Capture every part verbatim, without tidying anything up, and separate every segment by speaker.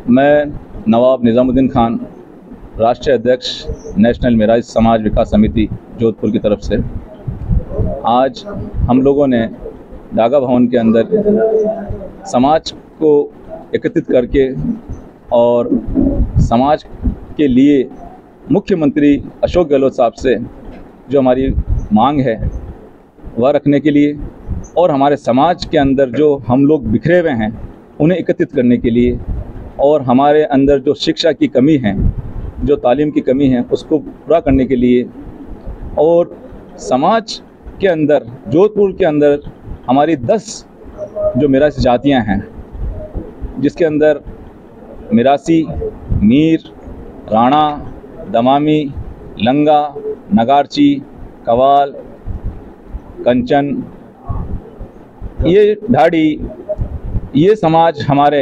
Speaker 1: मैं नवाब निज़ामुद्दीन खान, राष्ट्रीय अध्यक्ष नेशनल मिराज समाज विकास समिति जोधपुर की तरफ से आज हम लोगों ने डागा भवन के अंदर समाज को एकत्रित करके और समाज के लिए मुख्यमंत्री अशोक गहलोत साहब से जो हमारी मांग है वह रखने के लिए और हमारे समाज के अंदर जो हम लोग बिखरे हुए हैं उन्हें एकत्रित करने के लिए और हमारे अंदर जो शिक्षा की कमी है, जो तालीम की कमी है, उसको पूरा करने के लिए और समाज के अंदर जोधपुर के अंदर हमारी दस जो मिरासी जातियां हैं, जिसके अंदर मिरासी, मीर, राणा, दमामी, लंगा, नगारची, कवाल, कंचन, ये ढाडी, ये समाज हमारे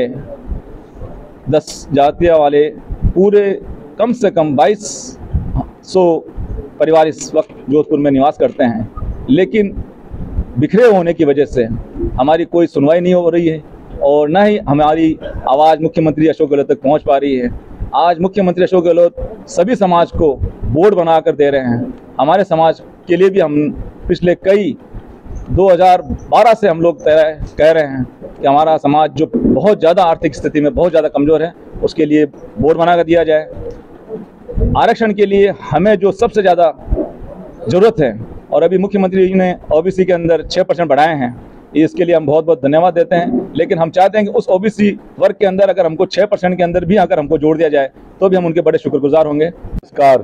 Speaker 1: दस जातियाँ वाले पूरे कम से कम बाईस सौ परिवार इस वक्त जोधपुर में निवास करते हैं, लेकिन बिखरे होने की वजह से हमारी कोई सुनवाई नहीं हो रही है और न ही हमारी आवाज़ मुख्यमंत्री अशोक गहलोत तक पहुंच पा रही है। आज मुख्यमंत्री अशोक गहलोत सभी समाज को बोर्ड बनाकर दे रहे हैं। हमारे समाज के लिए भी हम पिछले कई दो हज़ार बारह से हम लोग कह रहे हैं कि हमारा समाज जो बहुत ज़्यादा आर्थिक स्थिति में बहुत ज़्यादा कमज़ोर है, उसके लिए बोर्ड बना कर दिया जाए। आरक्षण के लिए हमें जो सबसे ज़्यादा ज़रूरत है और अभी मुख्यमंत्री जी ने ओबीसी के अंदर छः परसेंट बढ़ाए हैं, इसके लिए हम बहुत बहुत धन्यवाद देते हैं। लेकिन हम चाहते हैं कि उस ओबीसी वर्ग के अंदर अगर हमको छः परसेंट के अंदर भी अगर हमको जोड़ दिया जाए तो भी हम उनके बड़े शुक्रगुजार होंगे।
Speaker 2: नमस्कार,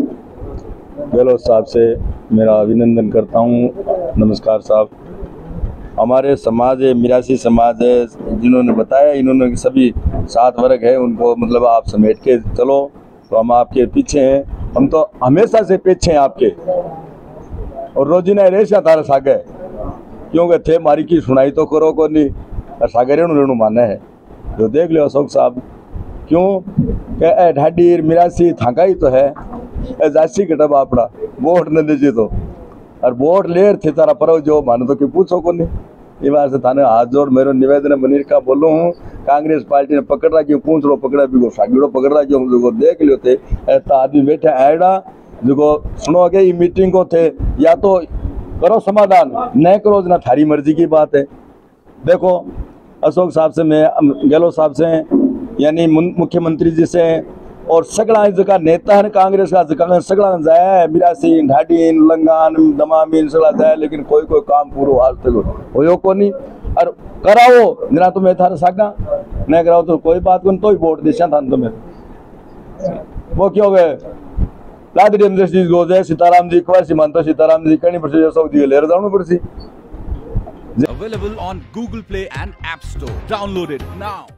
Speaker 2: गहलोत साहब से मेरा अभिनंदन करता हूँ। नमस्कार साहब। हमारे समाज है, मिरासी समाज है, जिन्होंने बताया इन्होंने सभी सात वर्ग है, उनको मतलब आप समेट के चलो तो हम आपके पीछे हैं। हम तो हमेशा से पीछे हैं आपके और रोजीना रेशा तारा सागे क्योंकि थे मारी की सुनाई तो करो को नहीं और सागरे रेणु माने है जो देख लो अशोक साहब क्यों क्या ढाडी मिरासी थाका ही तो है जासी कटब आपड़ा वोट न दीजिए तो और वोट लेर थे तारा पर जो मानो तो कि पूछो को नहीं। ये बात से थाने हाथ जोड़ मेरो निवेदन मनीर का बोलो हूँ। कांग्रेस पार्टी ने पकड़ रहा क्यों पूछ लो पकड़ा भी को सागड़ो पकड़ रहा क्यों जो देख लियो थे ऐसा आदमी बैठे आएड़ा जो सुनो के ये मीटिंग को थे या तो करो समाधान न करो ना थारी मर्जी की बात है। देखो अशोक साहब से मैं गहलोत साहब से यानी मुख्यमंत्री जी से और सगड़ा जगह नेता है कांग्रेस का जगह सगड़ा जाए मिरासी ढाडी लंगान दमामी सगड़ा जाए लेकिन कोई कोई काम पूरा आज तक हो को नहीं और कराओ ना तुम्हें थारे सागा नहीं कराओ तो कोई बात को तो ही वोट दिशा था तुम्हें वो क्यों गए लादी एमएस जी गोजे सीताराम जी कुमार सीमांत सीताराम जी कहीं पर से सब जी लेर जानो पड़सी।
Speaker 3: Available on Google Play and App Store. Download it now.